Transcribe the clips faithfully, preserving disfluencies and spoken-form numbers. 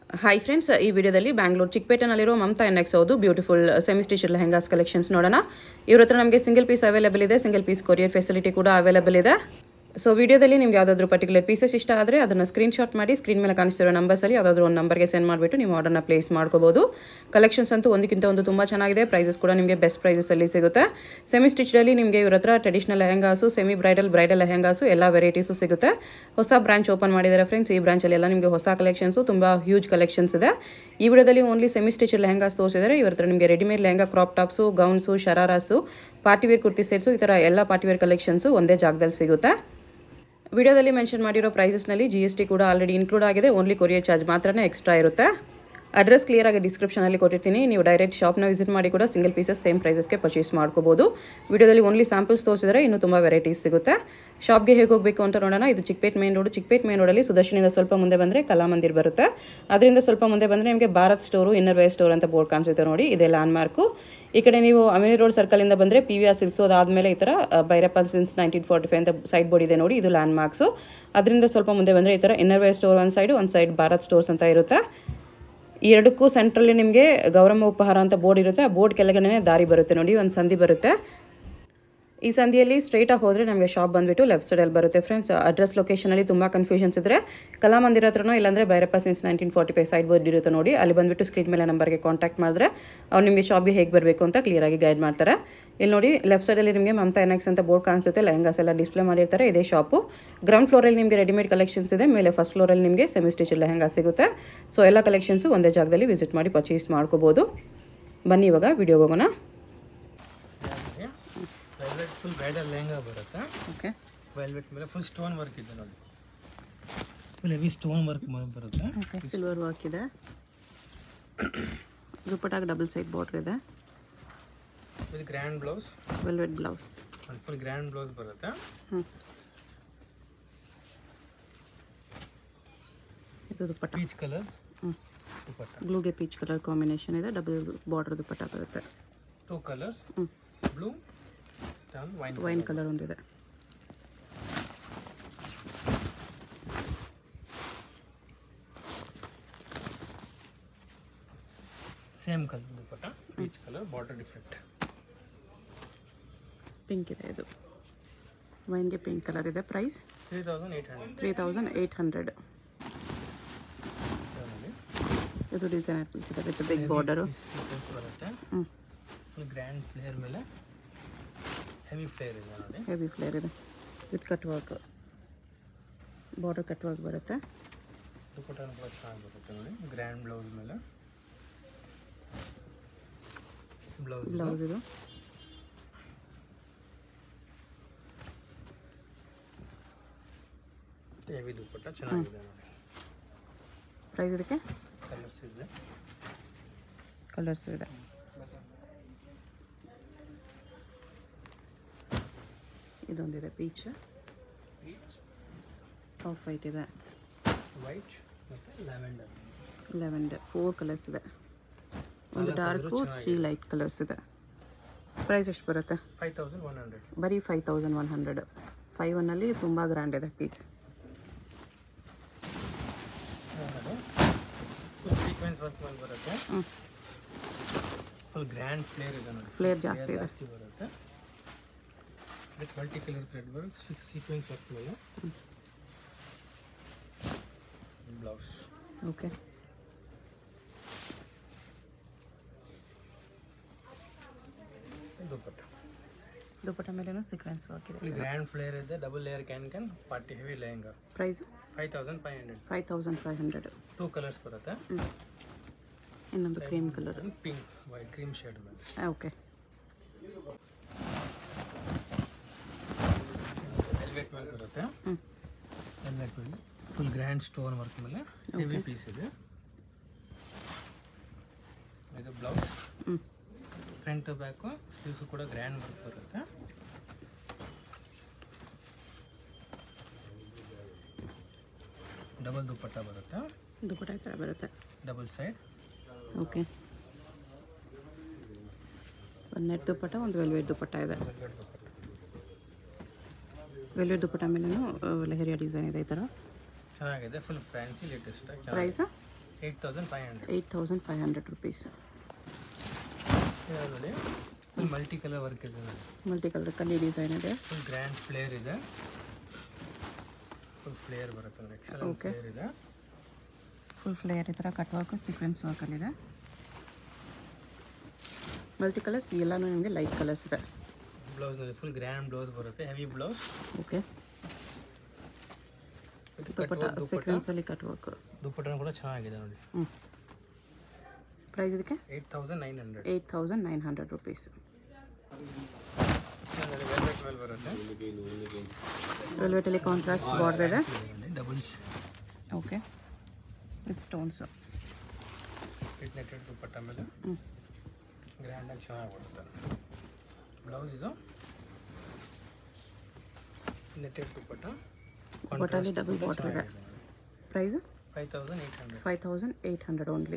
Hi friends, ಈ ವಿಡಿಯೋದಲ್ಲಿ ಬ್ಯಾಂಗ್ಳೂರು ಚಿಕ್ಕಪೇಟೆನಲ್ಲಿರೋ ಮಮತಾ ಎನ್ಎಕ್ಸ್ ಹೌದು beautiful semi stitch lehengas collections ನೋಡೋಣ. ಇವ್ರ ಹತ್ರ ನಮಗೆ ಸಿಂಗಲ್ ಪೀಸ್ ಅವೈಲೇಬಲ್ ಇದೆ, ಸಿಂಗಲ್ ಪೀಸ್ ಕೊರಿಯರ್ ಫೆಸಿಲಿಟಿ ಕೂಡ ಅವೈಲೇಬಲ್ ಇದೆ. ಸೊ ವಿಡಿಯೋದಲ್ಲಿ ನಿಮ್ಗೆ ಯಾವುದಾದ್ರೂ ಪರ್ಟಿಕ್ಯುಲರ್ ಪೀಸಸ್ ಇಷ್ಟ ಆದರೆ ಅದನ್ನು ಸ್ಕ್ರೀನ್ಶಾಟ್ ಮಾಡಿ ಸ್ಕ್ರೀನ್ ಮೇಲೆ ಕಾಣಿಸ್ತಿರೋ ನಂಬರ್ಸಲ್ಲಿ ಯಾವುದಾದ್ರೂ ಒಂದು ನಂಬರ್ಗೆ ಸೆಂಡ್ ಮಾಡಿಬಿಟ್ಟು ನೀವು ಆರ್ಡರ್ನ ಪ್ಲೇಸ್ ಮಾಡ್ಕೋಬೋದು. ಕಲೆಕ್ಷನ್ಸ್ ಅಂತೂ ಒಂದಕ್ಕಿಂತ ಒಂದು ತುಂಬ ಚೆನ್ನಾಗಿದೆ. ಪ್ರೈಸಸ್ ಕೂಡ ನಿಮಗೆ ಬೆಸ್ಟ್ ಪ್ರೈಸಸಲ್ಲಿ ಸಿಗುತ್ತೆ. ಸೆಮಿ ಸ್ಟಿಚ್ಡಲ್ಲಿ ನಿಮಗೆ ಇವ್ರ ಹತ್ರ traditional lehengas, semi bridal bridal lehengas ಎಲ್ಲ ವೆರೈಟೀಸು ಸಿಗುತ್ತೆ. ಹೊಸ ಬ್ರಾಂಚ್ ಓಪನ್ ಮಾಡಿದ್ದಾರೆ ಫ್ರೆಂಡ್ಸ್. ಈ ಬ್ರಾಂಚಲ್ಲಿ ಎಲ್ಲ ನಿಮಗೆ ಹೊಸ ಕಲೆಕ್ಷನ್ಸು, ತುಂಬ ಹ್ಯೂಜ್ ಕಲೆಕ್ಷನ್ಸ್ ಇದೆ. ಈ ವಿಡಿಯೋದಲ್ಲಿ ಓನ್ಲಿ ಸೆಮಿ ಸ್ಟಿಚ್ ಲೆಹೆಂಗಾಸ್ ತೋರಿಸಿದ್ದಾರೆ. ಇವ್ರ ಹತ್ರ ನಿಮಗೆ readymade lehenga, crop tops, gowns, shararas, party wear kurti sets, ಈ ಥರ ಎಲ್ಲ ಪಾರ್ಟಿವೇರ್ ಕಲೆಕ್ಷನ್ಸು ಒಂದೇ ಜಾಗದಲ್ಲಿ ಸಿಗುತ್ತೆ. ವಿಡಿಯೋದಲ್ಲಿ ಮೆನ್ಷನ್ ಮಾಡಿರೋ ಪ್ರೈಸಸ್ನಲ್ಲಿ ಜಿ ಎಸ್ ಟಿ ಕೂಡ ಆಲ್ರೆಡಿ ಇನ್ಕ್ಲೂಡ್ ಆಗಿದೆ. ಓನ್ಲಿ ಕೊರಿಯರ್ ಚಾರ್ಜ್ ಮಾತ್ರನೇ ಎಕ್ಸ್ಟ್ರಾ ಇರುತ್ತೆ. ಅಡ್ರೆಸ್ ಕ್ಲಿಯರಾಗಿ ಡಿಸ್ಕ್ರಿಪ್ಷನಲ್ಲಿ ಕೊಟ್ಟಿರ್ತೀನಿ. ನೀವು ಡೈರೆಕ್ಟ್ ಶಾಪ್ನ ವಿಸಿಟ್ ಮಾಡಿ ಕೂಡ ಸಿಂಗಲ್ ಪೀಸಸ್ ಸೇಮ್ ಪ್ರೈಸಸ್ಗೆ ಪರ್ಚೇಸ್ ಮಾಡ್ಕೋಬೋದು. ವಿಡಿಯೋದಲ್ಲಿ ಓನ್ಲಿ ಸ್ಯಾಂಪಲ್ಸ್ ತೋರಿಸಿದರೆ ಇನ್ನೂ ತುಂಬ ವೆರೈಟೀಸ್ ಸಿಗುತ್ತೆ. ಶಾಪ್ಗೆ ಹೇಗೆ ಹೋಗಬೇಕು ಅಂತ ನೋಡೋಣ. ಇದು Chickpet main road. Chickpet main ರೋಡಲ್ಲಿ ಸುದರ್ಶನಿಂದ ಸ್ವಲ್ಪ ಮುಂದೆ ಬಂದರೆ ಕಲಾಮಂದಿರ್ ಬರುತ್ತೆ. ಅದರಿಂದ ಸ್ವಲ್ಪ ಮುಂದೆ ಬಂದರೆ ನಿಮಗೆ Bharat store, inner wear store ಅಂತ ಬೋರ್ಡ್ ಕಾಣಿಸುತ್ತೆ ನೋಡಿ, ಇದೇ ಲ್ಯಾಂಡ್ ಮಾರ್ಕು. ಈ ಕಡೆ ನೀವು ಅಮಿನಿ ರೋಡ್ ಸರ್ಕಲಿಂದ ಬಂದರೆ ಪಿ ವಿ ಆರ್ ಸಿಲ್ಸು, ಅದಾದಮೇಲೆ ಈ ಥರ Bhyrappa since nineteen forty five ಅಂತ ಸೈಡ್ ಬೋರ್ಡ್ ಇದೆ ನೋಡಿ, ಇದು ಲ್ಯಾಂಡ್ ಮಾರ್ಕ್ಸು. ಅದರಿಂದ ಸ್ವಲ್ಪ ಮುಂದೆ ಬಂದರೆ ಈ ಥರ ಇನ್ನರ್ ವೇರ್ ಸ್ಟೋರ್ ಒಂದು ಸೈಡು, ಒಂದು ಸೈಡ್ ಭಾರತ್ ಸ್ಟೋರ್ಸ್ ಅಂತ ಇರುತ್ತೆ. ಈ ಎರಡಕ್ಕೂ ಸೆಂಟ್ರಲ್ಲಿ ನಿಮಗೆ ಗೌರಮ್ಮ ಉಪಹಾರ ಅಂತ ಬೋರ್ಡ್ ಇರುತ್ತೆ. ಆ ಬೋರ್ಡ್ ಕೆಳಗಡೆ ದಾರಿ ಬರುತ್ತೆ ನೋಡಿ, ಒಂದು ಸಂಧಿ ಬರುತ್ತೆ. ಈ ಸಂಧಿಯಲ್ಲಿ ಸ್ಟ್ರೈಟಾಗಿ ಹೋದರೆ ನಮಗೆ ಶಾಪ್ ಬಂದುಬಿಟ್ಟು ಲೆಫ್ಟ್ ಸೈಡಲ್ಲಿ ಬರುತ್ತೆ ಫ್ರೆಂಡ್ಸ್. ಅಡ್ರೆಸ್ ಲೊಕೇಶನಲ್ಲಿ ತುಂಬ ಕನ್ಫ್ಯೂಷನ್ಸ್ ಇದ್ದರೆ ಕಲಾಮಂದಿರ ಹತ್ರನೋ ಇಲ್ಲಾಂದರೆ Bhyrappa since nineteen forty five side board ಇರುತ್ತೆ ನೋಡಿ, ಅಲ್ಲಿ ಬಂದುಬಿಟ್ಟು ಸ್ಕ್ರೀನ್ ಮೇಲೆ ನಂಬರ್ಗೆ ಕಾಂಟ್ಯಾಕ್ಟ್ ಮಾಡಿದ್ರೆ ಅವ್ರು ನಿಮಗೆ ಶಾಪ್ಗೆ ಹೇಗೆ ಬರಬೇಕು ಅಂತ ಕ್ಲಿಯರಾಗಿ ಗೈಡ್ ಮಾಡ್ತಾರೆ. ಇಲ್ಲಿ ನೋಡಿ ಲೆಫ್ಟ್ ಸೈಡಲ್ಲಿ ನಿಮಗೆ ಮಮತಾ ಎನ್ಎಕ್ಸ್ ಅಂತ ಬೋರ್ಡ್ ಕಾಣಿಸುತ್ತೆ. ಲೆಹೆಂಗಾಸ್ ಎಲ್ಲ ಡಿಸ್ಪ್ಲೇ ಮಾಡಿರ್ತಾರೆ. ಇದೇ ಶಾಪು. ಗ್ರೌಂಡ್ ಫ್ಲೋರಲ್ಲಿ ನಿಮಗೆ ರೆಡಿಮೇಡ್ ಕಲೆಕ್ಷನ್ಸ್ ಇದೆ. ಮೇಲೆ ಫಸ್ಟ್ ಫ್ಲೋರಲ್ಲಿ ನಿಮಗೆ ಸೆಮಿ ಸ್ಟಿಚ್ ಲೆಹೆಂಗಾ ಸಿಗುತ್ತೆ. ಸೊ ಎಲ್ಲ ಕಲೆಕ್ಷನ್ಸು ಒಂದೇ ಜಾಗದಲ್ಲಿ ವಿಸಿಟ್ ಮಾಡಿ ಪರ್ಚೇಸ್ ಮಾಡ್ಕೋಬೋದು. ಬನ್ನಿ ಇವಾಗ ವಿಡಿಯೋಗೆ ಹೋಗೋಣ. ವೆಲ್ವೆಟ್ ಫುಲ್ ಬ್ರೈಡಲ್ ಲೆಹಂಗಾ ಬರುತ್ತೆ. ಓಕೆ, ವೆಲ್ವೆಟ್ ಮೇಲೆ ಫುಲ್ ಸ್ಟೋನ್ ವರ್ಕ್ ಇದೆ ನೋಡಿ, ಫುಲ್ ಹೆವಿ ಸ್ಟೋನ್ ವರ್ಕ್ ಬರುತ್ತೆ. ಓಕೆ, ಸಿಲ್ವರ್ ವರ್ಕ್ ಇದೆ. ದುಪ್ಪಟ್ಟಾಗ ಡಬಲ್ ಸೈಡ್ ಬಾರ್ಡರ್ ಇದೆ. With grand blouse, velvet blouse, ಒಂದು ಫುಲ್ ಗ್ರ್ಯಾಂಡ್ ಬ್ಲೌಸ್ ಬರುತ್ತೆ. ಹ್ಞೂ, ಇದು ದುಪ್ಪಟ್ಟ ಪೀಚ್ ಕಲರ್. ಹ್ಞೂ, ದುಪ್ಪಟ್ಟ ಬ್ಲೂಗೆ ಪೀಚ್ ಕಲರ್ ಕಾಂಬಿನೇಷನ್ ಇದೆ. ಡಬಲ್ ಬಾರ್ಡರ್ ದುಪ್ಪಟ್ಟ ಬರುತ್ತೆ. ಟೂ ಕಲರ್ಸ್, ಹ್ಞೂ, ಬ್ಲೂ ವೈನ್ ವೈನ್ ಕಲರ್ ಒಂದಿದೆ. Same colour dupatta, peach colour, border different. Pink ಇದೆ. ಇದು ವೈನ್ಗೆ ಪಿಂಕ್ ಕಲರ್ ಇದೆ. Price three thousand eight hundred three thousand eight hundred. ಇದು ಡಿಸೈನರ್ ಪೀಸ್ ಇದೆ with big border. ಬರುತ್ತೆ. ಹ್ಞೂ, ಫುಲ್ ಗ್ರ್ಯಾಂಡ್ ಫ್ಲೇರ್ ಮೇಲೆ ಹೆವಿ ಫ್ಲೇರ್ ಇದೆ ನೋಡಿ, ಹೆವಿ ಫ್ಲೇರ್ ಇದೆ with cut work. Border cut work ಬರುತ್ತೆ. ದುಪ್ಪಟ್ಟ ಕೂಡ ಚೆನ್ನಾಗಿ ಬರುತ್ತೆ ನೋಡಿ. ಗ್ರ್ಯಾಂಡ್ ಬ್ಲೌಸ್ ಮೇಲೆ ಬ್ಲೌಸ್ ಬ್ಲೌಸ್ ಇದು. ಹೆವಿ ದುಪ್ಪಟ್ಟ ಚೆನ್ನಾಗಿದೆ ನೋಡಿ. ಪ್ರೈಸ್ ಇದಕ್ಕೆ ಕಲರ್ಸ್ ಇದೆ, ಕಲರ್ಸ್ ಇದೆ. ಇದೊಂದಿದೆ ಪೀಚ್, ಆಫ್ ವೈಟ್ ಇದೆ, ವೈಟ್ ಮತ್ತು ಲ್ಯಾವೆಂಡರ್. ಲ್ಯಾವೆಂಡರ್ ಫೋರ್ ಕಲರ್ಸ್ ಇದೆ. ಒಂದು ಡಾರ್ಕು, ತ್ರೀ ಲೈಟ್ ಕಲರ್ಸ್ ಇದೆ. ಪ್ರೈಸ್ ಎಷ್ಟು ಬರುತ್ತೆ? Five thousand one hundred. ಬರೀ five thousand one hundred. Five ಒನ್ನಲ್ಲಿ ತುಂಬ ಗ್ರ್ಯಾಂಡ್ ಇದೆ ಪೀಸ್. ಫುಲ್ ಸೀಕ್ವೆನ್ಸ್ ವರ್ಕ್ ಮೇಲೆ ಬರುತ್ತೆ. ಹ್ಞೂ, ಫುಲ್ ಗ್ರ್ಯಾಂಡ್ ಫ್ಲೇರ್ ಇದೆ ನೋಡಿ. ಫ್ಲೇರ್ ಜಾಸ್ತಿ ಇದೆ. ಜಾಸ್ತಿ ಬರುತ್ತೆ. With multi colour thread work, sequence work ಮೇಲೆ ಬ್ಲೌಸ್. ಓಕೆ, ದುಪ್ಪಟ್ಟ. ದುಪ್ಪಟ್ಟ ಮೇಲೇನೂ ಸೀಕ್ವೆನ್ಸ್ ವರ್ಕ್ ಇದೆ. ಫುಲ್ ಗ್ರ್ಯಾಂಡ್ ಫ್ಲೇರ್ ಇದೆ. Double layer can can party heavy lehenga. Price five thousand five hundred. Five thousand five hundred. Two colours ಬರುತ್ತೆ. ಹ್ಞೂ, ಇನ್ನೊಂದು cream colour, pink white cream shade ಮೇಲೆ. Okay, velvet ಮೇಲೆ ಬರುತ್ತೆ. ಹ್ಞೂ, ವೆಲ್ವೆಟ್ ಮೇಲೆ ಫುಲ್ ಗ್ರ್ಯಾಂಡ್ ಸ್ಟೋನ್ ವರ್ಕ್ ಮೇಲೆ ಹೆವಿ ಪೀಸ್ ಇದೆ. ಇದು ಬ್ಲೌಸ್. ಹ್ಞೂ, ಫ್ರಂಟ್ ಬ್ಯಾಕು ಸ್ಲೀವ್ಸು ಕೂಡ ಗ್ರ್ಯಾಂಡ್ ವರ್ಕ್ ಬರುತ್ತೆ. ಡಬಲ್ ದುಪ್ಪಟ್ಟ ಬರುತ್ತೆ. ದುಪ್ಪಟ್ಟ ಈ ಥರ ಬರುತ್ತೆ. Double side. ಓಕೆ, ಒಂದು ನೆಟ್ ದುಪ್ಪಟ್ಟ, ಒಂದು ವೆಲ್ವೆಟ್ ದುಪ್ಪಟ್ಟ ಇದೆ. ವೆಲ್ವೆಟ್ ದುಪ್ಪಟ್ಟ. ವೆಲ್ವೆಟ್ ದುಪ್ಪಟ್ಟ ಮೇಲೂ ಲೆಹರಿಯಾ ಡಿಸೈನ್ ಇದೆ ಈ ಥರ. ಚೆನ್ನಾಗಿದೆ, ಫುಲ್ ಫ್ಯಾನ್ಸಿ ಲೇಟೆಸ್ಟ್ ಆಗಿ. Price eight thousand five hundred eight thousand five hundred rupees. ನೋಡಿ ಫುಲ್ ಮಲ್ಟಿ ಕಲರ್ ವರ್ಕ್ ಇದೆ ನೋಡಿ. ಮಲ್ಟಿ ಕಲರ್ ಕಲಿ ಡಿಸೈನ್ ಇದೆ. ಫುಲ್ ಗ್ರ್ಯಾಂಡ್ ಫ್ಲೇರ್ ಇದೆ. ಫುಲ್ ಫ್ಲೇರ್ ಬರುತ್ತೆ ನೋಡಿ. ಎಕ್ಸಲೆಂಟ್ ಫ್ಲೇರ್ ಇದೆ. ಫುಲ್ ಫ್ಲೇರ್ ಈ ಥರ ಕಟ್ ವರ್ಕ್ ಸೀಕ್ವೆನ್ಸ್ ವರ್ಕಲ್ಲಿದೆ. ಮಲ್ಟಿ ಕಲರ್ಸ್ ಎಲ್ಲನೂ ನಿಮಗೆ ಲೈಟ್ ಕಲರ್ಸ್ ಇದೆ. ಬ್ಲೌಸ್ ನೋಡಿ ಫುಲ್ ಗ್ರ್ಯಾಂಡ್ ಬ್ಲೌಸ್ ಬರುತ್ತೆ. Heavy blouse. ಓಕೆ. ದುಪ್ಪಟ್ಟ ಸೀಕ್ವೆನ್ಸಲ್ಲಿ ಕಟ್ ವರ್ಕ್. ದುಪ್ಪಟ್ಟನ ಕೂಡ ಚೆನ್ನಾಗಿದೆ ನೋಡಿ. ಹ್ಞೂ. ಪ್ರೈಸ್ ಇದಕ್ಕೆ eight thousand nine hundred. Eight thousand nine hundred rupees. ವೆಲ್ವೆಟಲ್ಲಿ ಕಾಂಟ್ರಾಸ್ಟ್ ಬಾರ್ಡರ್ ಇದೆ. Double okay with stones. With netted dupatta ಮೇಲೆ ಹ್ಞೂ ಗ್ರ್ಯಾಂಡಾಗಿ ಚೆನ್ನಾಗಿ ಬರುತ್ತೆ. ಬ್ಲೌಸ್ ಇದು ನೆಟೆಡ್ ದುಪ್ಪಟ್ಟ. ದುಪ್ಪಟ್ಟಲ್ಲಿ ಡಬಲ್ ಬಾರ್ಡರ್ ಇದೆ. Price five thousand eight hundred. Five thousand eight hundred only.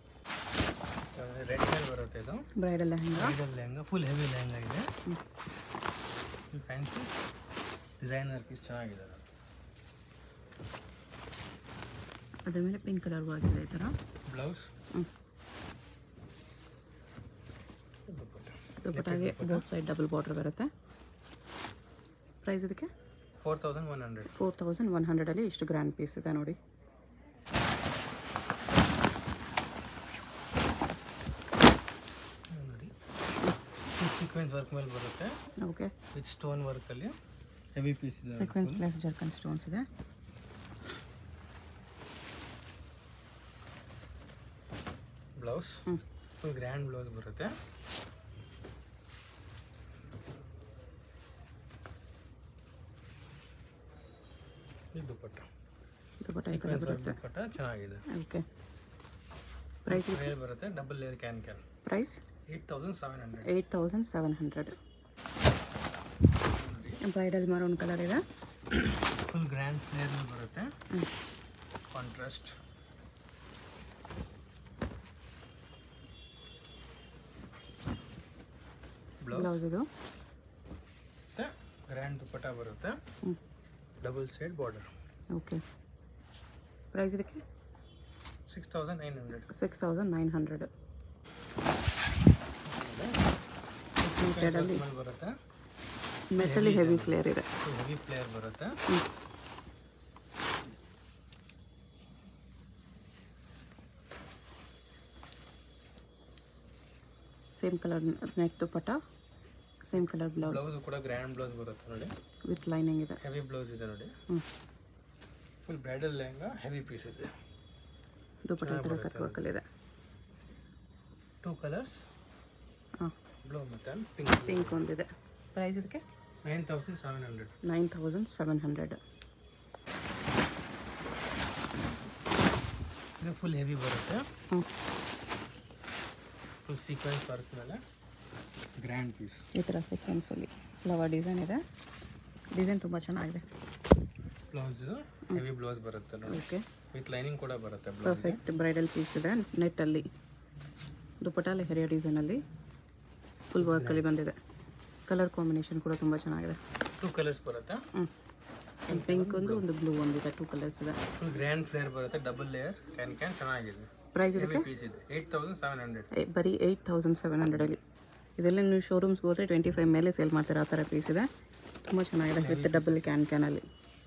Red ಮೇಲೆ ಬರುತ್ತೆ ಇದು. Bridal lehenga. Bridal lehenga full heavy lehenga ಇದೆ. ಫುಲ್ ಫ್ಯಾನ್ಸಿ ಡಿಸೈನರ್ ಪೀಸ್ ಚೆನ್ನಾಗಿದೆ. ಅದ್ರ ಮೇಲೆ ಪಿಂಕ್ ಕಲರ್ ಆಗಿದೆ ಈ ಥರ. ಬ್ಲೌಸ್. ಹ್ಞೂ. ದುಪ್ಪಟ್ಟಾಗೆ ಬೋತ್ ಸೈಡ್ ಡಬಲ್ ಬಾರ್ಡರ್ ಬರುತ್ತೆ. ಪ್ರೈಸ್ ಇದಕ್ಕೆ four thousand one hundred. Four thousand one ಹಂಡ್ರೆಡಲ್ಲಿ ಇಷ್ಟು ಗ್ರ್ಯಾಂಡ್ ಪೀಸ್ ಇದೆ ನೋಡಿ. ನೋಡಿ ಸೀಕ್ವೆನ್ಸ್ ವರ್ಕ್ ಮೇಲೆ ಬರುತ್ತೆ. ಓಕೆ. ವಿತ್ ಸ್ಟೋನ್ ವರ್ಕಲ್ಲಿ ಹೆವಿ ಪೀಸ್ ಇದೆ. ಸೀಕ್ವೆನ್ಸ್ ಪ್ಲಸ್ ಜರ್ಕನ್ ಸ್ಟೋನ್ಸ್ ಇದೆ. ಬ್ಲೌಸ್ ಫುಲ್ ಗ್ರ್ಯಾಂಡ್ ಬ್ಲೌಸ್ ಬರುತ್ತೆ. ಇದು ದುಪ್ಪಟ್ಟ. ದುಪ್ಪಟ್ಟ ಈ ಥರ ಸೀಕ್ವೆನ್ಸ್ ವರ್ಕ್ ಬರುತ್ತೆ. ದುಪ್ಪಟ್ಟ ಚೆನ್ನಾಗಿದೆ. ಓಕೆ. ಪ್ರೈಸ್ ರೇರ್ ಬರುತ್ತೆ. Double layer can can. Price eight thousand seven hundred. Eight thousand seven hundred. Bridal maroon colour ಇದೆ. ಫುಲ್ ಗ್ರ್ಯಾಂಡ್ ಫ್ಲೇರ್ ಬರುತ್ತೆ. ಹ್ಞೂ. ಕಾಂಟ್ರಾಸ್ಟ್. ಬ್ಲೌಸ್ ಇದು ಗ್ರ್ಯಾಂಡ್ ದುಪ್ಪಟ್ಟ ಬರುತ್ತೆ. ಹ್ಞೂ. Double side border. Okay. Price ಇದಕ್ಕೆ six thousand nine hundred. Six thousand nine hundred. Sequence ಬರುತ್ತೆ. ಮೆಟಲಿ heavy flare ಇದೆ. ಹೆವಿ ಫ್ಲೇರ್ ಬರುತ್ತೆ. Same colour net dupatta, same colour blouse. Blouse ಕೂಡ ಗ್ರ್ಯಾಂಡ್ ಬ್ಲೌಸ್ ಬರುತ್ತೆ ನೋಡಿ. ವಿತ್ ಲೈನಿಂಗ್ ಇದೆ. ಹೆವಿ ಬ್ಲೌಸ್ ಇದೆ ನೋಡಿ. ಹ್ಞೂ. Full bridal lehenga heavy piece ಇದೆ. ದುಪ್ಪಟ್ಟ ಈ ಥರ ಕಟ್ ವರ್ಕಲ್ಲಿದೆ. Two colours. ಹಾಂ. ಬ್ಲೂ ಮತ್ತು ಪಿಂಕ್. ಪಿಂಕ್ ಒಂದಿದೆ. ಪ್ರೈಸ್ ಇದಕ್ಕೆ nine thousand seven hundred. Nine thousand seven hundred. ಇದು ಫುಲ್ ಹೆವಿ ಬರುತ್ತೆ. ಹ್ಞೂ. ಫುಲ್ ಸೀಕ್ವೆನ್ಸ್ ವರ್ಕ್ ಮೇಲೆ ಗ್ರ್ಯಾಂಡ್ ಪೀಸ್. ಈ ಥರ ಸೀಕ್ವೆನ್ಸಲ್ಲಿ ಫ್ಲವರ್ ಡಿಸೈನ್ ಇದೆ. ಡಿಸೈನ್ ತುಂಬ ಚೆನ್ನಾಗಿದೆ. ಬ್ಲೌಸ್ ಹೆವಿ ಬ್ಲೌಸ್ ಬರುತ್ತೆ ನೋಡಿ. ಓಕೆ. ವಿತ್ ಲೈನಿಂಗ್ ಕೂಡ ಬರುತ್ತೆ. ಪರ್ಫೆಕ್ಟ್ ಬ್ರೈಡಲ್ ಪೀಸ್ ಇದೆ. ನೆಟ್ಟಲ್ಲಿ ದುಪ್ಪಟ್ಟಲ್ಲಿ ಹೆರಿಯ ಡಿಸೈನಲ್ಲಿ ಫುಲ್ ವರ್ಕಲ್ಲಿ ಬಂದಿದೆ. ಕಲರ್ ಕಾಂಬಿನೇಷನ್ ಕೂಡ ತುಂಬ ಚೆನ್ನಾಗಿದೆ. ಟೂ ಕಲರ್ಸ್ ಬರುತ್ತೆ. ಹ್ಞೂ. ಒಂದು ಪಿಂಕ್ ಒಂದು ಒಂದು ಬ್ಲೂ ಒಂದಿದೆ. ಟೂ ಕಲರ್ಸ್ ಇದೆ. ಫುಲ್ ಗ್ರ್ಯಾಂಡ್ ಫ್ಲೇರ್ ಬರುತ್ತೆ. ಡಬಲ್ ಲೇಯರ್ ಕ್ಯಾನ್ ಕ್ಯಾನ್ ಚೆನ್ನಾಗಿದೆ. ಪ್ರೈಸ್ ಹೆವಿ ಇದಕ್ಕೆ ಪೀಸ್ ಇದೆ. Eight thousand seven hundred. ಬರೀ ಏಯ್ಟ್ ತೌಸಂಡ್ ಸೆವೆನ್ ಹಂಡ್ರೆಡಲ್ಲಿ. ಇದೆಲ್ಲ ನೀವು ಶೋರೂಮ್ಸ್ಗೆ ಹೋದರೆ ಟ್ವೆಂಟಿ ಫೈವ್ ಮೇಲೆ ಸೇಲ್ ಮಾಡ್ತಾರೆ. ಆ ಥರ ಪೀಸ್ ಇದೆ. ತುಂಬ ಚೆನ್ನಾಗಿದೆ. ವಿತ್ ಡಬಲ್ ಕ್ಯಾನ್ ಕ್ಯಾನಲ್ಲಿ.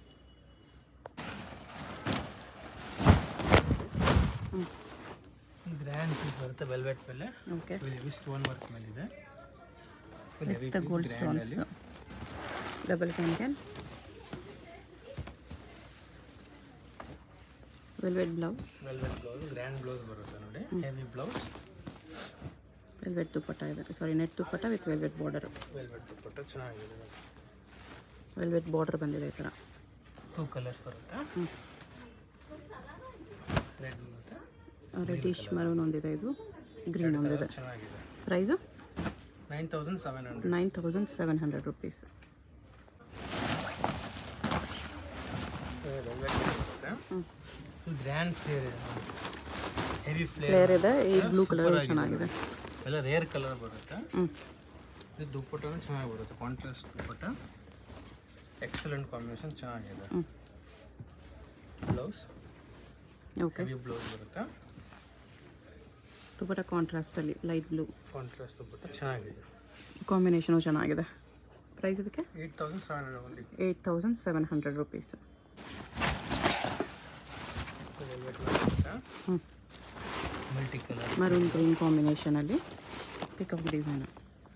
ಗ್ರ್ಯಾಂಡ್ ಪೀಸ್ ಬರುತ್ತೆ. ವೆಲ್ವೆಟ್ ಮೇಲೆ. ಓಕೆ. ಹೆವಿ ಸ್ಟೋನ್ ವರ್ಕ್ ಮೇಲೆ ಇದೆ. With gold stones. Double can can. Velvet blouse. Velvet blouse grand blouse ಬರುತ್ತೆ ನೋಡಿ. Heavy blouse. ವೆಲ್ವೆಟ್ ದುಪ್ಪಟ್ಟ ಇದೆ. Sorry net dupatta with velvet border. Velvet dupatta ಚೆನ್ನಾಗಿದೆ. Velvet border ಬಂದಿದೆ ಈ ಥರ. ಟೂ ಕಲರ್ಸ್ ಬರುತ್ತೆ. ಹ್ಞೂ. ರೆಡ್ ಮತ್ತು ರೆಡಿಶ್ ಮರೂನ್ ಒಂದಿದೆ. ಇದು ಗ್ರೀನ್ ಒಂದಿದೆ. ಚೆನ್ನಾಗಿದೆ. Price nine thousand seven hundred. Nine thousand seven hundred rupees. Velvet ಬರುತ್ತೆ. ಹ್ಞೂ. ಫುಲ್ ಗ್ರ್ಯಾಂಡ್ ಫ್ಲೇರ್ ಇದೆ. ಹೆವಿ ಫ್ಲೇರ್ ಫ್ಲೇರ್ ಇದೆ. ಈ ಬ್ಲೂ ಕಲರ್ ಚೆನ್ನಾಗಿದೆ. ಎಲ್ಲ ರೇರ್ ಕಲರ್ ಬರುತ್ತೆ. ಹ್ಞೂ. ಇದು ದುಪ್ಪಟ್ಟನೂ ಚೆನ್ನಾಗಿ ಬರುತ್ತೆ. ಕಾಂಟ್ರಾಸ್ಟ್ ದುಪ್ಪಟ್ಟ. ಎಕ್ಸಲೆಂಟ್ ಕಾಂಬಿನೇಷನ್ ಚೆನ್ನಾಗಿದೆ. ಹ್ಞೂ. Blouse okay. ಹೆವಿ ಬ್ಲೌಸ್ ಬರುತ್ತೆ. ದುಪ್ಪಟ್ಟ ಕಾಂಟ್ರಾಸ್ಟಲ್ಲಿ ಲೈಟ್ ಬ್ಲೂ ಕಾಂಟ್ರಾಸ್ಟ್ ದುಪ್ಪಟ್ಟ ಚೆನ್ನಾಗಿದೆ. ಕಾಂಬಿನೇಷನು ಚೆನ್ನಾಗಿದೆ. ಪ್ರೈಸ್ ಇದಕ್ಕೆ eight thousand seven hundred only. Eight thousand seven hundred rupees. ಹ್ಞೂ ಮಲ್ಟಿ ಕಲರ್ ಮರೂನ್ ಗ್ರೀನ್ ಕಾಂಬಿನೇಷನಲ್ಲಿ ಪಿಕಪ್ ಡಿಸೈನು.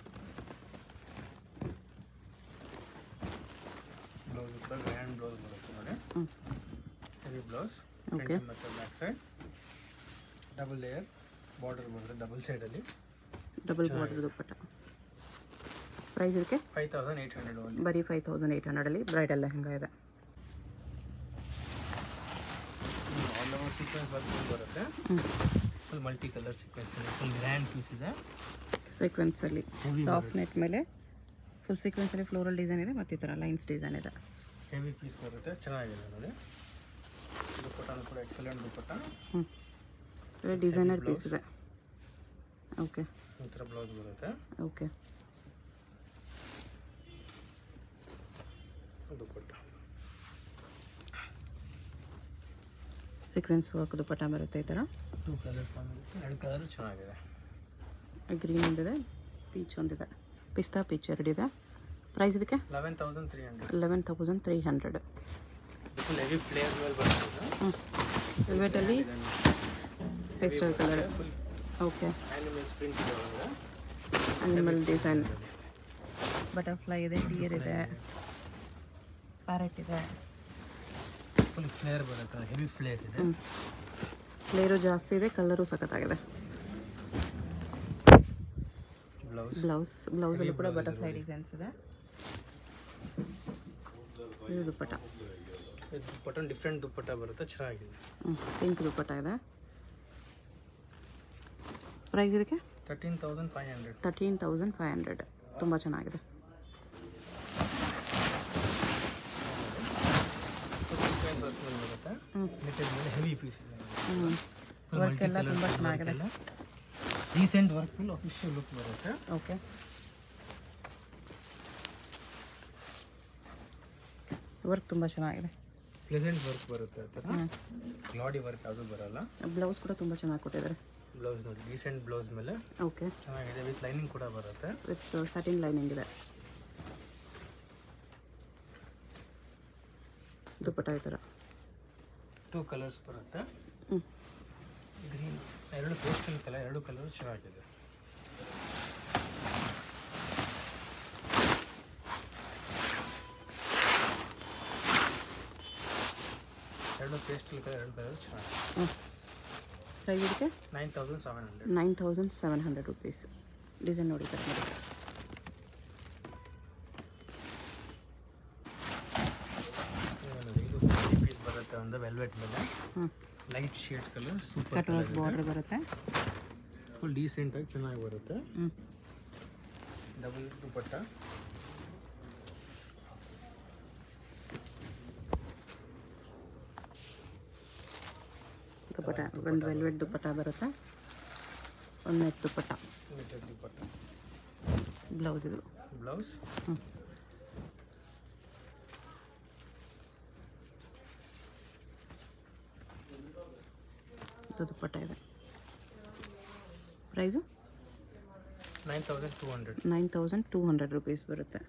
ಬ್ಲೌಸ್ ಕೂಡ ಗ್ರ್ಯಾಂಡ್ ಬ್ಲೌಸ್ ಬರುತ್ತೆ ನೋಡಿ. ಹ್ಞೂ ಹೆವಿ ಬ್ಲೌಸ್. ಓಕೆ. ಮತ್ತು back side double layer border ಬರುತ್ತೆ ಡಬಲ್ ಸೈಡಲ್ಲಿ. Double border dupatta. ಪ್ರೈಸ್ ಇದಕ್ಕೆ five thousand eight hundred only. ಬರೀ ಫೈವ್ ತೌಸಂಡ್ ಏಯ್ಟ್ ಹಂಡ್ರೆಡಲ್ಲಿ ಬ್ರೈಡಲ್ ಲೆಹಂಗಾ ಇದೆ. ಆಲ್ ಓವರ್ ಸೀಕ್ವೆನ್ಸ್ ವರ್ಕ್ ಬರುತ್ತೆ. ಹ್ಞೂ full multi colour sequence full grand piece ಇದೆ. ಸೀಕ್ವೆನ್ಸಲ್ಲಿ ಸಾಫ್ಟ್ ನೆಟ್ ಮೇಲೆ ಫುಲ್ ಸೀಕ್ವೆನ್ಸಲ್ಲಿ ಫ್ಲೋರಲ್ ಡಿಸೈನ್ ಇದೆ ಮತ್ತು ಈ ಥರ ಲೈನ್ಸ್ ಡಿಸೈನ್ ಇದೆ. ಹೆವಿ ಪೀಸ್ ಬರುತ್ತೆ ಚೆನ್ನಾಗಿದೆ ನೋಡಿ. ದುಪ್ಪಟ್ಟನು ಕೂಡ ಎಕ್ಸಲೆಂಟ್ ದುಪ್ಪಟ್ಟ. ಹ್ಞೂ ಒಳ್ಳೆ ಡಿಸೈನರ್ ಪೀಸ್ ಇದೆ. ಓಕೆ ಈ ಥರ ಬ್ಲೌಸ್ ಬರುತ್ತೆ. Okay dupatta sequence work dupatta ಬರುತ್ತೆ ಈ ಥರ. ಟೂ ಕಲರ್ ಬಂದಿರುತ್ತೆ. ಎರಡು ಕಲರು ಚೆನ್ನಾಗಿದೆ. ಗ್ರೀನ್ ಒಂದಿದೆ, ಪೀಚ್ ಒಂದಿದೆ, ಪಿಸ್ತಾ ಪೀಚ್ ಎರಡಿದೆ. ಪ್ರೈಸ್ ಇದಕ್ಕೆ eleven thousand three hundred. Eleven thousand three hundred. Full heavy flare ಮೇಲೆ ಬರುತ್ತೆ. ಹ್ಞೂ ವೆಲ್ವೆಟಲ್ಲಿ pastel colour. Full okay animals print ಇದೆ ಒಳಗೆ. ಅನಿಮಲ್ ಡಿಸೈನ್ ಬಟರ್ಫ್ಲೈ ಇದೆ, ಡಿಯರ್ ಇದೆ, ಪ್ಯಾರೆಟ್ ಇದೆ. ಫುಲ್ ಫ್ಲೇರ್ ಬರುತ್ತೆ. ಹೆವಿ ಫ್ಲೇರ್ ಇದೆ. ಹ್ಞೂ ಫ್ಲೇರು ಜಾಸ್ತಿ ಇದೆ, ಕಲರು ಸಖತ್ತಾಗಿದೆ. ಬ್ಲೌಸ್ ಬ್ಲೌಸ್ ಬ್ಲೌಸಲ್ಲಿ ಕೂಡ ಬಟರ್ಫ್ಲೈ ಡಿಸೈನ್ಸ್ ಇದೆ. ಇದು ದುಪ್ಪಟ್ಟ. ಇದು ದುಪ್ಪಟ್ಟ ಡಿಫ್ರೆಂಟ್ ದುಪ್ಪಟ್ಟ ಬರುತ್ತೆ ಚೆನ್ನಾಗಿದೆ. ಹ್ಞೂ ಪಿಂಕ್ ದುಪ್ಪಟ್ಟ ಇದೆ. ಪ್ರೈಸ್ ಇದಕ್ಕೆ thirteen thousand five hundred. Thirteen thousand five hundred. ತುಂಬ ಚೆನ್ನಾಗಿದೆ. ಸೀಕ್ವೆನ್ಸ್ ವರ್ಕ್ ಮೇಲೆ ಬರುತ್ತೆ. ಹ್ಞೂ ನೆಟ್ಟೆಡ್ ಮೇಲೆ ಹೆವಿ ಪೀಸ್ ಇದೆ. ಹ್ಞೂ ವರ್ಕ್ ಎಲ್ಲ ತುಂಬ ಚೆನ್ನಾಗಿದೆ. Recent work full official look ಬರುತ್ತೆ. ಓಕೆ ವರ್ಕ್ ತುಂಬ ಚೆನ್ನಾಗಿದೆ. ಪ್ಲೆಸೆಂಟ್ ವರ್ಕ್ ಬರುತ್ತೆ. ಆ ಥರ ಹ್ಞೂ ಗ್ಲಾಡಿ ವರ್ಕ್ ಅದು ಬರಲ್ಲ. ಬ್ಲೌಸ್ ಕೂಡ ತುಂಬ ಚೆನ್ನಾಗಿ ಕೊಟ್ಟಿದ್ದಾರೆ. ಬ್ಲೌಸ್ ನೋಡಿ ರೀಸೆಂಟ್ ಬ್ಲೌಸ್ ಮೇಲೆ ಓಕೆ ಚೆನ್ನಾಗಿದೆ. ವಿತ್ ಲೈನಿಂಗ್ ಕೂಡ ಬರುತ್ತೆ. ವಿತ್ ಸ್ಯಾಟಿನ್ ಲೈನಿಂಗ್ ಇದೆ. ದುಪ್ಪಟ್ಟ ಈ ಥರ ಟೂ ಕಲರ್ಸ್ ಬರುತ್ತೆ. ಹ್ಞೂ ಗ್ರೀನ್ ಎರಡು ಪೇಸ್ಟಲ್ ಕಲರ್, ಎರಡು ಕಲರ್ ಚೆನ್ನಾಗಿದೆ. ಎರಡು ಪೇಸ್ಟಲ್ ಕಲರ್, ಎರಡು ಕಲರ್ ಚೆನ್ನಾಗಿದೆ. ಹ್ಞೂ ಪ್ರೈಸ್ ಇದಕ್ಕೆ nine thousand seven hundred. Nine thousand seven hundred rupees. Design ನೋಡಿ ಕಟ್ ಮಾಡಿ. ಇದು ಪೀಸ್ ಬರುತ್ತೆ ಒಂದು ವೆಲ್ವೆಟ್ ಮೇಲೆ. ಹ್ಞೂ light shade colour super cut work border ಬರುತ್ತೆ. ಫುಲ್ ಡೀಸೆಂಟಾಗಿ ಚೆನ್ನಾಗಿ ಬರುತ್ತೆ. ಹ್ಞೂ ಡಬಲ್ ದುಪ್ಪಟ್ಟ. ದುಪ್ಪಟ್ಟ ಒಂದು ವೆಲ್ವೆಟ್ ದುಪ್ಪಟ್ಟ ಬರುತ್ತೆ, ಒಂದು net dupatta. Netted dupatta. Blouse ಇದು. ಬ್ಲೌಸ್ ಹ್ಞೂ ದುಪ್ಪಟ್ಟ ಇದೆ. Price nine thousand two hundred. Nine thousand two hundred rupees ಬರುತ್ತೆ.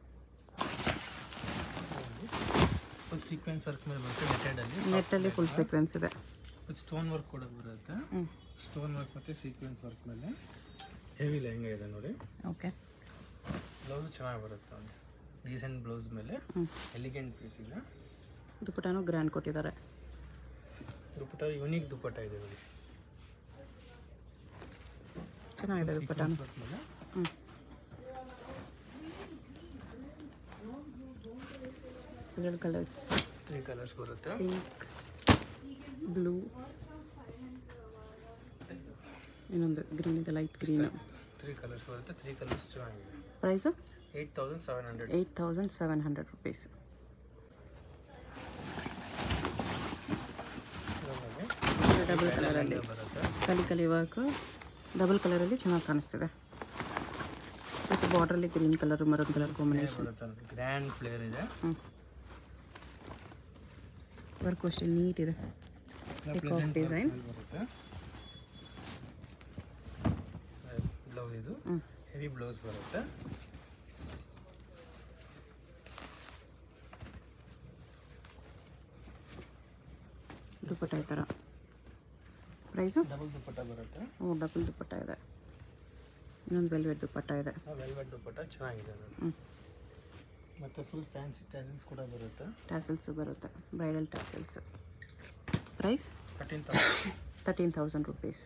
ಫುಲ್ ಸೀಕ್ವೆನ್ಸ್ ವರ್ಕ್ ಮೇಲೆ ಬರುತ್ತೆ. ನೆಟ್ಟೆಡಲ್ಲಿ ನೆಟ್ಟಲ್ಲಿ ಫುಲ್ ಸೀಕ್ವೆನ್ಸ್ ಇದೆ. ವಿತ್ ಸ್ಟೋನ್ ವರ್ಕ್ ಕೂಡ ಬರುತ್ತೆ. ಹ್ಞೂ ಸ್ಟೋನ್ ವರ್ಕ್ ಮತ್ತು ಸೀಕ್ವೆನ್ಸ್ ವರ್ಕ್ ಮೇಲೆ ಹೆವಿ ಲೆಹಂಗಾ ಇದೆ ನೋಡಿ. ಓಕೆ ಬ್ಲೌಸು ಚೆನ್ನಾಗಿ ಬರುತ್ತೆ ನೋಡಿ. ಡೀಸೆಂಟ್ ಬ್ಲೌಸ್ ಮೇಲೆ ಹ್ಞೂ ಎಲಿಗೆಂಟ್ ಪೀಸ್ ಇದೆ. ದುಪ್ಪಟ್ಟನೂ ಗ್ರ್ಯಾಂಡ್ ಕೊಟ್ಟಿದ್ದಾರೆ. ದುಪ್ಪಟ್ಟ ಯುನೀಕ್ ದುಪ್ಪಟ್ಟ ಇದೆ ನೋಡಿ. ಚೆನ್ನಾಗಿದೆ ದುಪ್ಪಟ್ಟನೂ. ವರ್ಕ್ ಮೇಲೆ ಹ್ಞೂ ಎರಡು ಕಲರ್ಸ್, ತ್ರೀ ಕಲರ್ಸ್ ಬರುತ್ತೆ. ಪಿಂಕ್, ಬ್ಲೂ, ಇನ್ನೊಂದು ಗ್ರೀನ್ ಇದೆ, ಲೈಟ್ ಗ್ರೀನ್. ತ್ರೀ ಕಲರ್ಸ್ ಬರುತ್ತೆ. ತ್ರೀ ಕಲರ್ಸ್ ಚೆನ್ನಾಗಿದೆ. Price eight thousand seven hundred. Eight thousand seven hundred rupees. Double ಕಲರಲ್ಲಿ ಬರುತ್ತೆ. ಕಲಿ ಕಲಿ ವರ್ಕ್ ಡಬಲ್ ಕಲರಲ್ಲಿ ಚೆನ್ನಾಗಿ ಕಾಣಿಸ್ತಿದೆ. ಮತ್ತು ಬಾರ್ಡ್ರಲ್ಲಿ green colour maroon colour combination ಬರುತ್ತೆ. ಗ್ರ್ಯಾಂಡ್ ಫ್ಲೇರ್ ಇದೆ. ಹ್ಞೂ ವರ್ಕು ಅಷ್ಟೇ ನೀಟ್ ಇದೆ. ಪಿಕಾಕ್ ಡಿಸೈನ್ ಬರುತ್ತೆ. ಹೆವಿ ಬ್ಲೌಸ್ ಬರುತ್ತೆ. ದುಪ್ಪಟ್ಟ ಈ ಥರ. ಪ್ರೈಸು ಡಬಲ್ ದುಪ್ಪಟ್ಟ ಬರುತ್ತೆ. ಓ ಡಬಲ್ ದುಪ್ಪಟ್ಟ ಇದೆ. ಇನ್ನೊಂದು ವೆಲ್ವೆಟ್ ದುಪ್ಪಟ್ಟ ಇದೆ. ವೆಲ್ವೆಟ್ ದುಪ್ಪಟ್ಟ ಚೆನ್ನಾಗಿದೆ ಅದು. ಹ್ಞೂ ಮತ್ತು ಫುಲ್ ಫ್ಯಾನ್ಸಿ ಟ್ಯಾಸಲ್ಸ್ ಕೂಡ ಬರುತ್ತೆ. ಟ್ಯಾಸಲ್ಸು ಬರುತ್ತೆ, bridal tassels. Price thirteen thousand thirteen thousand rupees.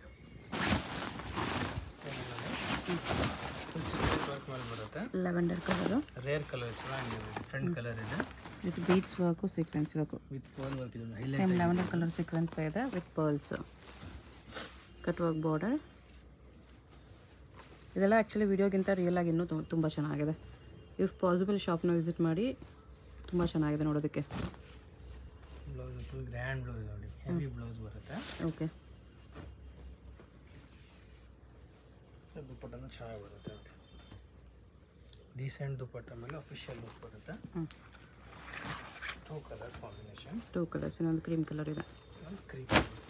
Full sequence work ಮೇಲೆ ಬರುತ್ತೆ. ಲೆವೆಂಡರ್ ಕಲರು, ರೇರ್ ಕಲರ್ ಚೆನ್ನಾಗಿದೆ, ಡಿಫ್ರೆಂಟ್ ಕಲರ್ ಇದೆ. With beads work sequence work. With pearl work ಇದೆ. Same highlight lavender colour sequence ಇದೆ with pearls. Cut work border. ಇದೆಲ್ಲ actually ವಿಡಿಯೋಗಿಂತ real ಆಗಿ ಇನ್ನೂ ತುಂಬ ಚೆನ್ನಾಗಿದೆ. ಇಫ್ ಪಾಸಿಬಲ್ ಶಾಪ್ನ ವಿಸಿಟ್ ಮಾಡಿ, ತುಂಬ ಚೆನ್ನಾಗಿದೆ ನೋಡೋದಕ್ಕೆ. ಬ್ಲೌಸ್ ಫುಲ್ ಗ್ರ್ಯಾಂಡ್ ಬ್ಲೌಸ್ ನೋಡಿ, ಹೆವಿ ಬ್ಲೌಸ್ ಬರುತ್ತೆ. ಓಕೆ. ದುಪ್ಪಟ್ಟನೂ ಚೆನ್ನಾಗಿ ಬರುತ್ತೆ ನೋಡಿ, ಡೀಸೆಂಟ್ ದುಪ್ಪಟ್ಟ ಮೇಲೆ ಅಫಿಷಿಯಲ್ ಲುಕ್ ಬರುತ್ತೆ. ಹ್ಞೂ two colour combination. Two colours, ಇನ್ನೊಂದು ಕ್ರೀಮ್ ಕಲರ್ ಇದೆ. Cream.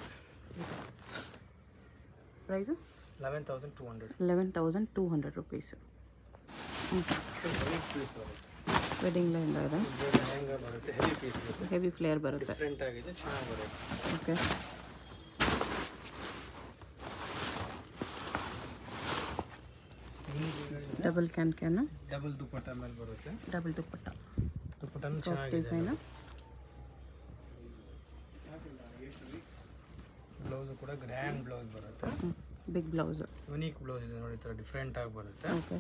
Price eleven thousand two hundred. Eleven thousand two hundred rupees. ಹ್ಞೂ ಹೆವಿ ಪೀಸ್ ಬರುತ್ತೆ. ವೆಡ್ಡಿಂಗ್ ಲೆಹಂಗಾ ಇದೆ. ಲೆಹಂಗಾ ಬರುತ್ತೆ, ಹೆವಿ ಪೀಸ್ ಬರುತ್ತೆ, ಹೆವಿ ಫ್ಲೇಯರ್ ಬರುತ್ತೆ. ಡಿಫ್ರೆಂಟ್ ಆಗಿದೆ, ಚೆನ್ನಾಗಿ ಬರುತ್ತೆ. Okay. Double can can, double dupatta ಮೇಲೆ ಬರುತ್ತೆ. ಡಬಲ್ ದುಪ್ಪಟ್ಟ, ದುಪ್ಪಟ್ಟನೂ ಚೆನ್ನಾಗಿದೆ. ಡಿಸೈನು. ಬ್ಲೌಸ್ ಕೂಡ ಗ್ರ್ಯಾಂಡ್ ಬ್ಲೌಸ್ ಬರುತ್ತೆ. ಬಿಗ್ ಬ್ಲೌಸು, ಯುನೀಕ್ ಬ್ಲೌಸ್ ಇದೆ ನೋಡಿ, ಈ ಥರ ಡಿಫ್ರೆಂಟ್ ಆಗಿ ಬರುತ್ತೆ. ಓಕೆ.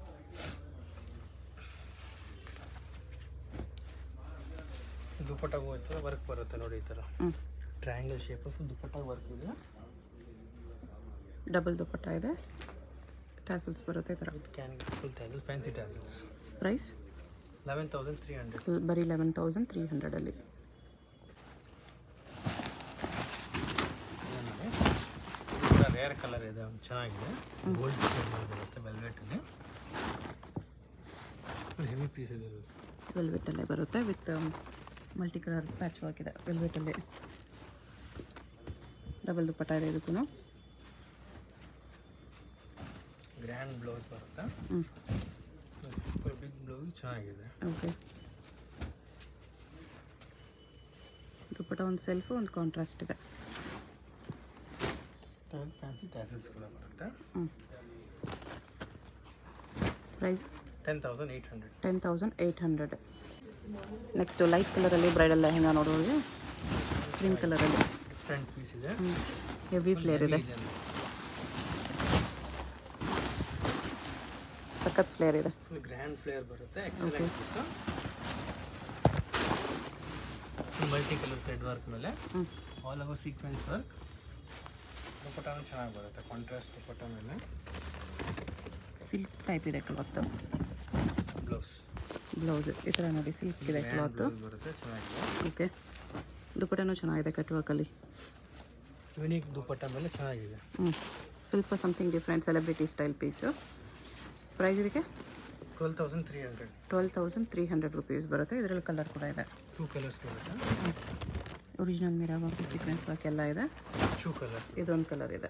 ದುಪ್ಪಟ್ಟಾಗೂ ಈ ಥರ ವರ್ಕ್ ಬರುತ್ತೆ ನೋಡಿ, ಈ ಥರ ಹ್ಞೂ triangle shape full dupatta work ಇದೆ. ಡಬಲ್ ದುಪ್ಪಟ್ಟ ಇದೆ, ಟ್ಯಾಸಲ್ಸ್ ಬರುತ್ತೆ ಈ ಥರ. With can full tassel, fancy tassels. Price eleven thousand three hundred. ಬರೀ ಲೆವೆನ್ ತೌಸಂಡ್ ತ್ರೀ ಹಂಡ್ರೆಡಲ್ಲಿ. ಇದು ಕೂಡ ರೇರ್ ಕಲರ್ ಇದೆ, ಚೆನ್ನಾಗಿದೆ. ಗೋಲ್ಡ್ ಕಲರ್ ಮೇಲೆ ಬರುತ್ತೆ, ವೆಲ್ವೆಟ್ ಇದೆ. ಹೆವಿ ಪೀಸ್ ಇದೆ, ವೆಲ್ವೆಟಲ್ಲೇ ಬರುತ್ತೆ with multi colour patch work ಇದೆ. ವೆಲ್ವೆಟಲ್ಲಿ ಡಬಲ್ ದುಪ್ಪಟ್ಟ ಇದೆ ಇದಕ್ಕೂ. ಗ್ರ್ಯಾಂಡ್ ಬ್ಲೌಸ್ ಬರುತ್ತೆ. ಹ್ಞೂ ಫುಲ್ ಬಿಗ್ ಬ್ಲೌಸ್ ಚೆನ್ನಾಗಿದೆ. ಓಕೆ. ದುಪ್ಪಟ್ಟ ಒಂದು ಸೆಲ್ಫು, ಒಂದು ಕಾಂಟ್ರಾಸ್ಟ್ ಇದೆ. ಫ್ಯಾನ್ಸಿ ಟ್ಯಾಸಲ್ಸ್ ಕೂಡ ಬರುತ್ತೆ. ಹ್ಞೂ price ten thousand eight hundred. Ten thousand eight hundred. Next light ಕಲರಲ್ಲಿ ಬ್ರೈಡಲ್ ಲೆಹಂಗಾ ನೋಡೋರಿಗೆ, ಕ್ರೀಮ್ ಕಲರಲ್ಲಿ ಡಿಫ್ರೆಂಟ್ ಪೀಸ್ ಇದೆ. ಹೆವಿ ಫ್ಲೇರ್ ಇದೆ, ಸಖತ್ ಫ್ಲೇರ್ ಇದೆ. ಫುಲ್ ಗ್ರ್ಯಾಂಡ್ ಫ್ಲೇರ್ ಬರುತ್ತೆ, excellent piece. Multi colour thread work ಮೇಲೆ ಆಲ್ ಓವರ್ ಸೀಕ್ವೆನ್ಸ್ ವರ್ಕ್. ದುಪ್ಪಟ್ಟನೂ ಚೆನ್ನಾಗಿ ಬರುತ್ತೆ, ಕಾಂಟ್ರಾಸ್ಟ್ ದುಪ್ಪಟ್ಟ ಮೇಲೆ. ಸಿಲ್ಕ್ ಟೈಪ್ ಇದೆ ಕ್ಲಾತ್. ಬ್ಲೌಸ್ ಬ್ಲೌಸ್ ಈ ಥರ ನೋಡಿ, ಸಿಲ್ಕ್ ಇದೆ ಕ್ಲಾತು. ಬರುತ್ತೆ, ಚೆನ್ನಾಗಿದೆ. ಓಕೆ. ದುಪ್ಪಟ್ಟನೂ ಚೆನ್ನಾಗಿದೆ ಕಟ್ ವರ್ಕಲ್ಲಿ. ಯುನೀಕ್ ದುಪ್ಪಟ್ಟ ಮೇಲೆ ಚೆನ್ನಾಗಿದೆ. ಹ್ಞೂ ಸ್ವಲ್ಪ something different celebrity style piece. Price ಇದಕ್ಕೆ twelve thousand three hundred. Twelve thousand three hundred rupees ಬರುತ್ತೆ. ಇದರಲ್ಲಿ ಕಲರ್ ಕೂಡ ಇದೆ, ಟೂ ಕಲರ್ಸ್ ಬರುತ್ತೆ. Original mirror work, sequence work ಎಲ್ಲ ಇದೆ. Two colours. ಇದೊಂದು ಕಲರ್ ಇದೆ.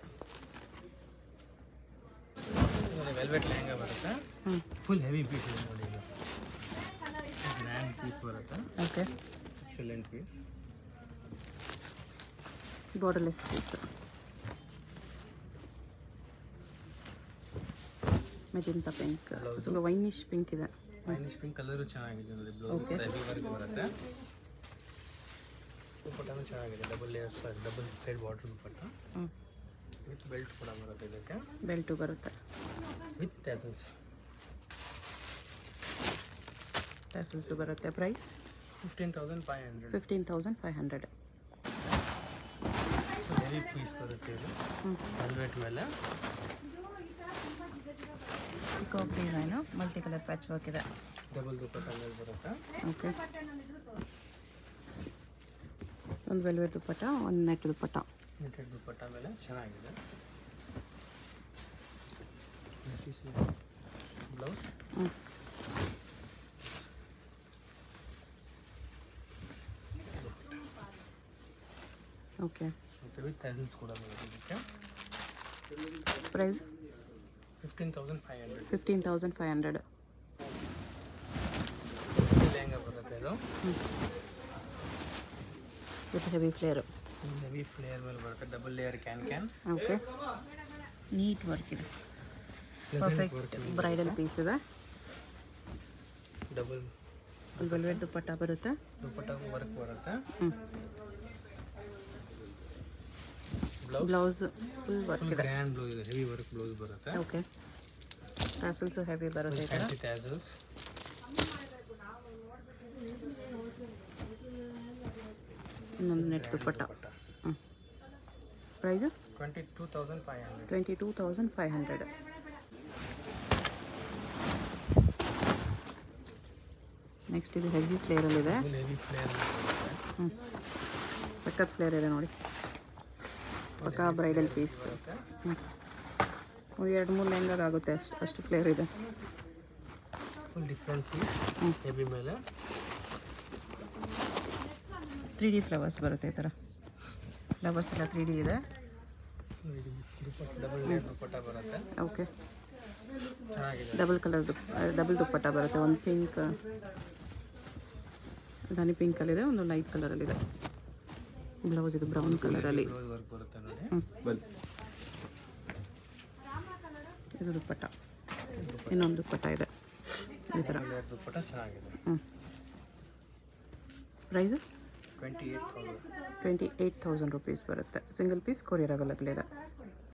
ವೆಲ್ವೆಟ್ ಲೆಹಂಗಾ ಬರುತ್ತೆ. ಹ್ಞೂ ಫುಲ್ ಹೆವಿ ಪೀಸ್ ಇದೆ ನೋಡಿ, ಇದು ಗ್ರ್ಯಾಂಡ್ ಪೀಸ್ ಬರುತ್ತೆ. Okay. Excellent piece. Borderless piece. Magenta pink, ಸ್ವಲ್ಪ ವೈನಿಶ್ ಪಿಂಕ್ ಇದೆ. ವೈನಿಶ್ ಪಿಂಕ್ ಕಲರು ಚೆನ್ನಾಗಿದೆ ನೋಡಿ. ಬ್ಲೌಸ್ ಹೆವಿ ವರ್ಕ್ ಬರುತ್ತೆ. ದುಪ್ಪಟ್ಟನೂ ಚೆನ್ನಾಗಿದೆ, double layers, double side border dupatta. ಹ್ಞೂ ವಿತ್ ಬೆಲ್ಟ್ ಕೂಡ ಬರುತ್ತೆ ಇದಕ್ಕೆ. ಬೆಲ್ಟು ಬರುತ್ತೆ, ವಿತ್ ಟ್ಯಾಸಲ್ಸ್. ಟ್ಯಾಸಲ್ಸು ಬರುತ್ತೆ. Price fifteen thousand five hundred. Fifteen thousand five hundred. Heavy piece ಬರುತ್ತೆ ಇದು, ಹ್ಞೂ ವೆಲ್ವೆಟ್ ಮೇಲೆ. Peacock design, multi colour patch work ಇದೆ. ಡಬಲ್ ದುಪ್ಪಟ್ಟ ಮೇಲೆ ಬರುತ್ತೆ. ಓಕೆ. ಒಂದು ವೆಲ್ವೆಟ್ ದುಪ್ಪಟ್ಟ, ಒಂದು ನೆಟ್ ದುಪ್ಪಟ್ಟ. ನೆಟೆಡ್ ದುಪ್ಪಟ್ಟ ಮೇಲೆ ಚೆನ್ನಾಗಿದೆ. ಬ್ಲೌಸ್ ಹ್ಞೂ ಓಕೆ. ಮತ್ತು ವಿತ್ ಟ್ಯಾಸಲ್ಸ್ ಕೂಡ ಬರುತ್ತೆ ಇದಕ್ಕೆ. Price fifteen thousand five hundred fifteen thousand five hundred lehenga ಬರುತ್ತೆ ಇದು with heavy flare. Heavy flare ಮೇಲೆ ಬರುತ್ತೆ, double layer can can. Okay, neat work ಇದೆ, ಪರ್ಫೆಕ್ಟ್ ಬ್ರೈಡಲ್ ಪೀಸ್ ಇದೆ. ಡಬಲ್ ವೆಲ್ವೆಟ್ ದುಪ್ಪಟ್ಟ ಬರುತ್ತೆ, ದುಪ್ಪಟ್ಟ ವರ್ಕ್ ಬರುತ್ತೆ. ಬ್ಲೌಸ್ ಫುಲ್ ವರ್ಕ್ ಇದೆ, ಗ್ರ್ಯಾಂಡ್ ಬ್ಲೌಸ್ ಇದೆ, ಹೆವಿ ವರ್ಕ್ ಬ್ಲೌಸ್ ಬರುತ್ತೆ. ಓಕೆ, ಟ್ಯಾಸಲ್ಸು ಹೆವಿ ಬರುತ್ತೆ. Fancy tassels. ಇನ್ನೊಂದು ನೆಟ್ ದುಪ್ಪಟ್ಟ. ಹ್ಞೂ, price twenty two thousand five hundred twenty two thousand five hundred. Next ಇದು ಹೆವಿ ಫ್ಲೇರಲ್ಲಿದೆ. Heavy flare. ಹ್ಞೂ, ಸಖತ್ ಫ್ಲೇರ್ ಇದೆ ನೋಡಿ, ಪಕ್ಕಾ ಬ್ರೈಡಲ್ ಪೀಸ್. ಹ್ಞೂ, ಒಂದು ಎರಡು ಮೂರು ಲೆಹಂಗಾಗುತ್ತೆ ಅಷ್ಟು ಅಷ್ಟು ಫ್ಲೇರ್ ಇದೆ. ಫುಲ್ ಡಿಫ್ರೆಂಟ್ ಪೀಸ್, ಹೆವಿ ಮೇಲೆ ತ್ರೀ ಡಿ ಫ್ಲವರ್ಸ್ ಬರುತ್ತೆ. ಈ ಥರ ಫ್ಲವರ್ಸ್ ಎಲ್ಲ ತ್ರೀ ಡಿ ಇದೆ. ಡಬಲ್ ಲೇಯರ್ ದುಪ್ಪಟ್ಟ ಬರುತ್ತೆ. ಓಕೆ, ಚೆನ್ನಾಗಿದೆ. ಡಬಲ್ ಕಲರ್ ಡಬಲ್ ದುಪ್ಪಟ್ಟ ಬರುತ್ತೆ. ಒಂದು ಪಿಂಕ್, ರಾಣಿ ಪಿಂಕಲ್ಲಿದೆ, ಒಂದು ಲೈಟ್ ಕಲರಲ್ಲಿದೆ. ಬ್ಲೌಸ್ ಇದು ಬ್ರೌನ್ ಕಲರಲ್ಲಿ. ಬ್ಲೌಸ್ ವರ್ಕ್ ಬರುತ್ತೆ ನೋಡಿ. ಹ್ಞೂ, ಇದು ದುಪ್ಪಟ್ಟ. ಇನ್ನೊಂದು ದುಪ್ಪಟ್ಟ ಇದೆ ಈ ಥರ. ಲೇಯರ್ ದುಪ್ಪಟ್ಟ ಚೆನ್ನಾಗಿದೆ. ಹ್ಞೂ, price twenty eight thousand twenty eight thousand rupees ಬರುತ್ತೆ. ಸಿಂಗಲ್ ಪೀಸ್ ಕೊರಿಯರ್ ಅವೈಲಬಲ್ ಇದೆ.